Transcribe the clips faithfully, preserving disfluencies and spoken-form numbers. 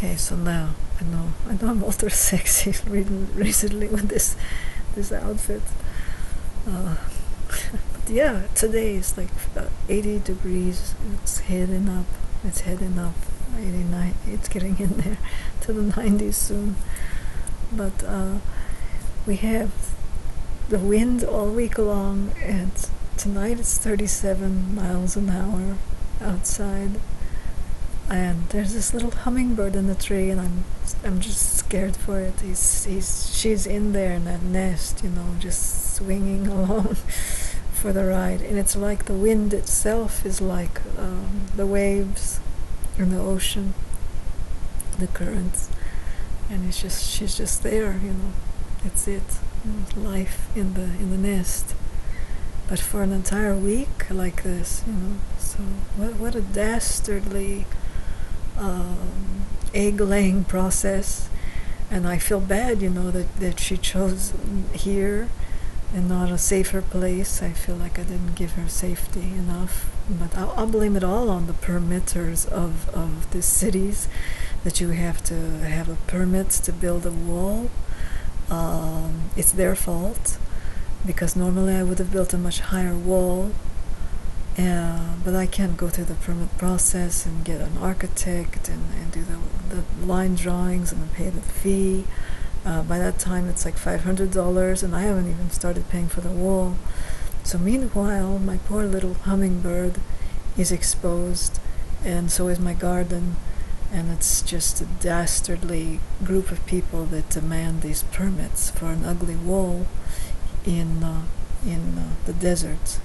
Okay, so now I know I know I'm ultra sexy recently with this this outfit. Uh, but yeah, today is like about eighty degrees. It's heading up. It's heading up. eighty-nine. It's getting in there to the nineties soon. But uh, we have the wind all week long, and tonight it's thirty-seven miles an hour outside. And there's this little hummingbird in the tree, and I'm I'm just scared for it. He's he's she's in there in that nest, you know, just swinging along for the ride. And it's like the wind itself is like um, the waves in the ocean, the currents, and it's just she's just there, you know. It's it, life in the in the nest. But for an entire week like this, you know. So what what a dastardly Um, egg-laying process, and I feel bad, you know, that, that she chose here and not a safer place. I feel like I didn't give her safety enough, but I'll, I'll blame it all on the permitters of, of the cities, that you have to have a permit to build a wall. Um, it's their fault, because normally I would have built a much higher wall. Uh, but I can't go through the permit process and get an architect and, and do the, the line drawings and pay the fee. Uh, by that time it's like five hundred dollars, and I haven't even started paying for the wall. So meanwhile, my poor little hummingbird is exposed, and so is my garden, and it's just a dastardly group of people that demand these permits for an ugly wall in, uh, in uh, the desert.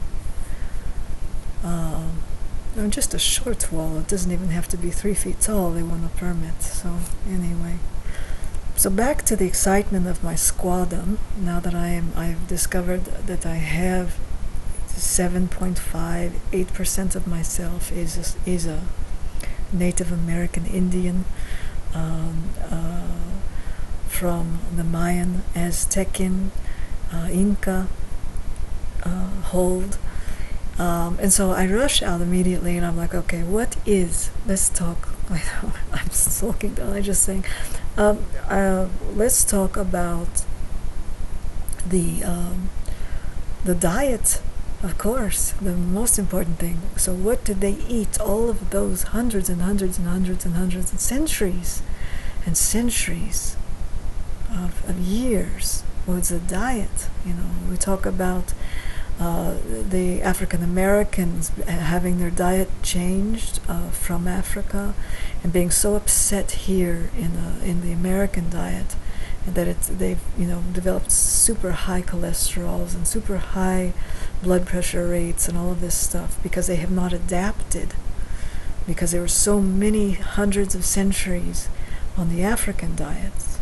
Um, just a short wall. It doesn't even have to be three feet tall. They want a permit. So anyway, so back to the excitement of my squadum. Now that I am, I've discovered that I have seven point five eight percent of myself is a, is a Native American Indian um, uh, from the Mayan, Aztec, uh, Inca uh, hold. Um, and so I rush out immediately, and I'm like, okay, what is, let's talk, I'm sulking down, I'm just saying, um, uh, let's talk about the, um, the diet, of course, the most important thing. So what did they eat all of those hundreds and hundreds and hundreds and hundreds and centuries and centuries of, of years? What's the diet? You know, we talk about Uh, the African Americans having their diet changed uh, from Africa, and being so upset here in the in the American diet, and that it's they've you know developed super high cholesterols and super high blood pressure rates and all of this stuff, because they have not adapted, because there were so many hundreds of centuries on the African diets.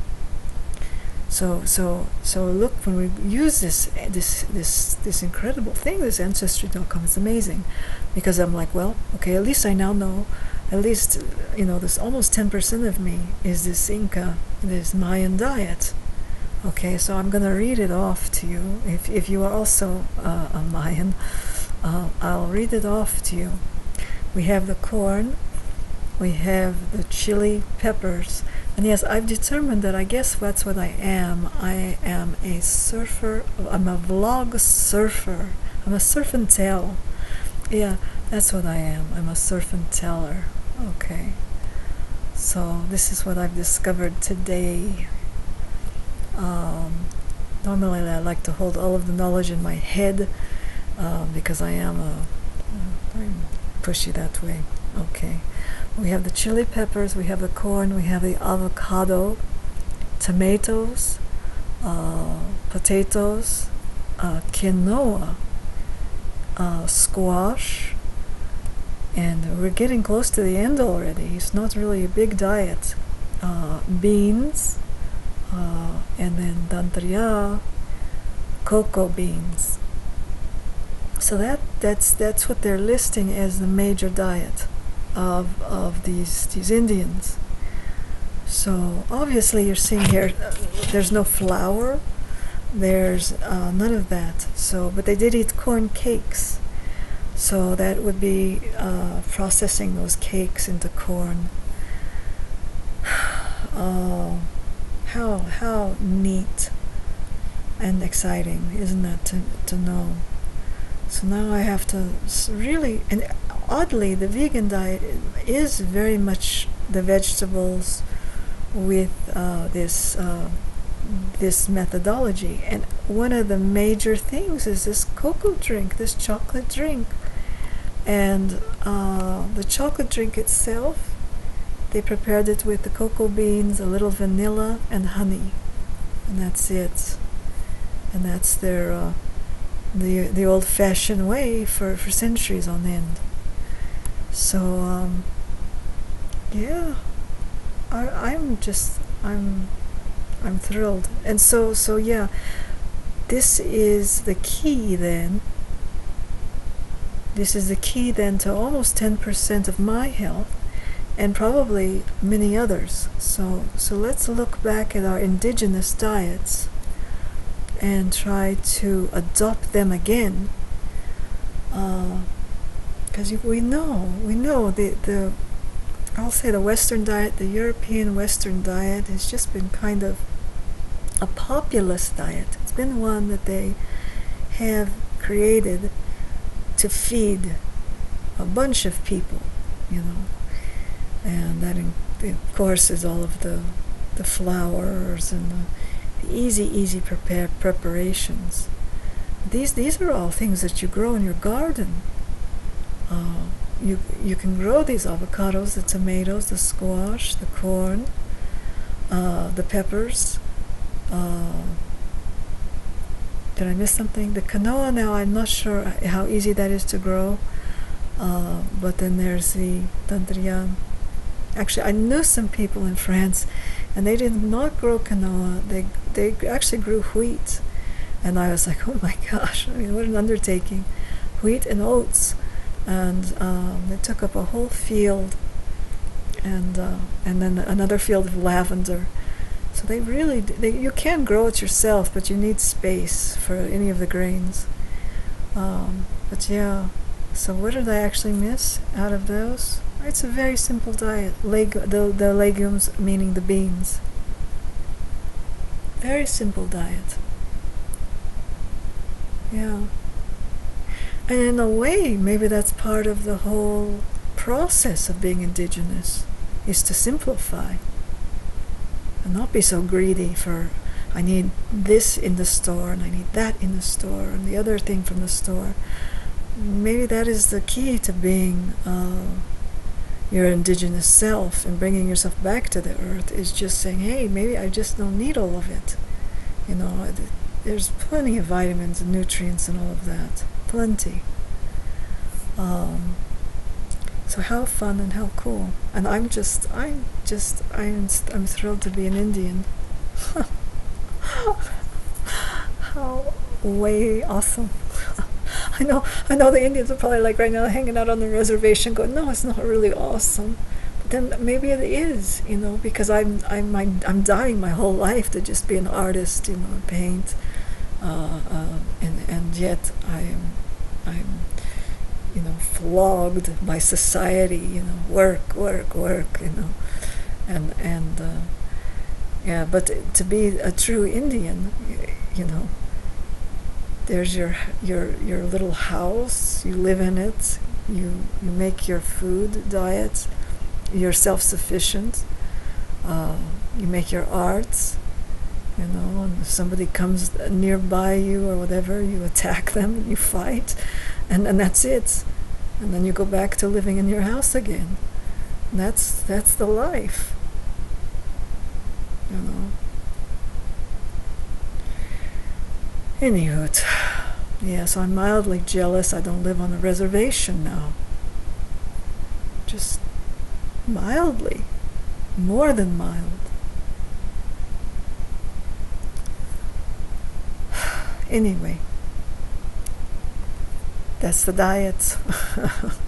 So, so, so look, when we use this, this, this, this incredible thing, this ancestry dot com, it's amazing, because I'm like, well, okay, at least I now know, at least, you know, this almost ten percent of me is this Inca, this Mayan diet. Okay, so I'm gonna read it off to you. If if you are also uh, a Mayan, uh, I'll read it off to you. We have the corn, we have the chili peppers. And yes, I've determined that I guess that's what I am. I am a surfer. I'm a vlog surfer. I'm a surf and tell. Yeah, that's what I am. I'm a surf and teller. Okay. So this is what I've discovered today. Um, normally I like to hold all of the knowledge in my head uh, because I am a, I'm pushy that way. Okay. We have the chili peppers, we have the corn, we have the avocado, tomatoes, uh, potatoes, uh, quinoa, uh, squash, and we're getting close to the end already. It's not really a big diet. Uh, beans, uh, and then dantria, cocoa beans. So that that's that's what they're listing as the major diet of of these these Indians. So obviously you're seeing here uh, there's no flour, there's uh, none of that. So but they did eat corn cakes, so that would be uh, processing those cakes into corn. Oh, how how neat and exciting, isn't that, to, to know? So now I have to really, and oddly, the vegan diet is very much the vegetables with uh, this uh, this methodology. And one of the major things is this cocoa drink, this chocolate drink. And uh, the chocolate drink itself, they prepared it with the cocoa beans, a little vanilla, and honey, and that's it. And that's their uh, the the old-fashioned way for, for centuries on end. So um, yeah, I, I'm just I'm I'm thrilled. And so so yeah, this is the key then. This is the key then to almost ten percent of my health, and probably many others. So so let's look back at our indigenous diets and try to adopt them again. Because uh, we know, we know the, the, I'll say the Western diet, the European Western diet has just been kind of a populist diet. It's been one that they have created to feed a bunch of people, you know. And that, in, of course, is all of the, the flours and the easy, easy prepare preparations. These these are all things that you grow in your garden. Uh, you you can grow these avocados, the tomatoes, the squash, the corn, uh, the peppers. Uh, did I miss something? The quinoa. Now I'm not sure how easy that is to grow. Uh, but then there's the dandrian. Actually, I knew some people in France, and they did not grow quinoa. They they actually grew wheat, and I was like, oh my gosh! I mean, what an undertaking! Wheat and oats, and um, they took up a whole field, and uh, and then another field of lavender. So they really they, you can grow it yourself, but you need space for any of the grains. Um, but yeah, so what did I actually miss out of those? It's a very simple diet. Leg the, the legumes, meaning the beans. Very simple diet. Yeah. And in a way, maybe that's part of the whole process of being indigenous, is to simplify. And not be so greedy for, I need this in the store, and I need that in the store, and the other thing from the store. Maybe that is the key to being uh, your indigenous self and bringing yourself back to the earth, is just saying, hey, maybe I just don't need all of it. You know, there's plenty of vitamins and nutrients and all of that. Plenty. Um, so how fun and how cool. And I'm just, I'm just, I'm, I'm thrilled to be an Indian. How way awesome. I know, I know the Indians are probably like right now hanging out on the reservation going, no, it's not really awesome. But then maybe it is, you know, because I'm, I'm, I'm, I'm dying my whole life to just be an artist, you know, and paint. Uh, uh, and, and yet I am, I'm, you know, flogged by society, you know, work, work, work, you know. And, and, uh, yeah, but to be a true Indian, you know, there's your your your little house. You live in it. You you make your food diet. You're self-sufficient. Uh, you make your arts. You know, and if somebody comes nearby you or whatever, you attack them. You fight, and and that's it. And then you go back to living in your house again. And that's that's the life. You know. Anywho, yeah, so I'm mildly jealous I don't live on a reservation now. Just mildly. More than mild. Anyway, that's the diet.